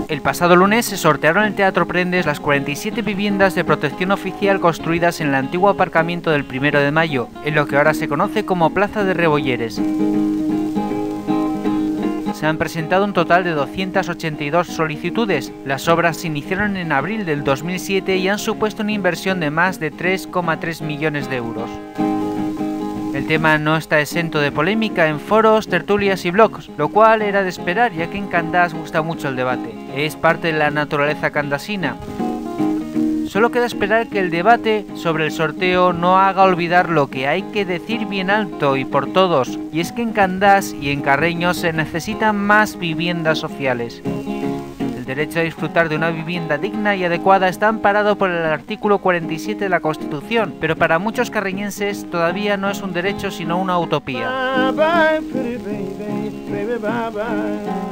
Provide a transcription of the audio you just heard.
El pasado lunes se sortearon en el Teatro Prendes las 47 viviendas de protección oficial construidas en el antiguo aparcamiento del 1 de mayo, en lo que ahora se conoce como Plaza de Rebolleres. Se han presentado un total de 282 solicitudes. Las obras se iniciaron en abril del 2007 y han supuesto una inversión de más de 3,3 millones de euros. El tema no está exento de polémica en foros, tertulias y blogs, lo cual era de esperar, ya que en Candás gusta mucho el debate. Es parte de la naturaleza candasina. Solo queda esperar que el debate sobre el sorteo no haga olvidar lo que hay que decir bien alto y por todos, y es que en Candás y en Carreño se necesitan más viviendas sociales. El derecho a disfrutar de una vivienda digna y adecuada está amparado por el artículo 47 de la Constitución, pero para muchos carreñenses todavía no es un derecho sino una utopía.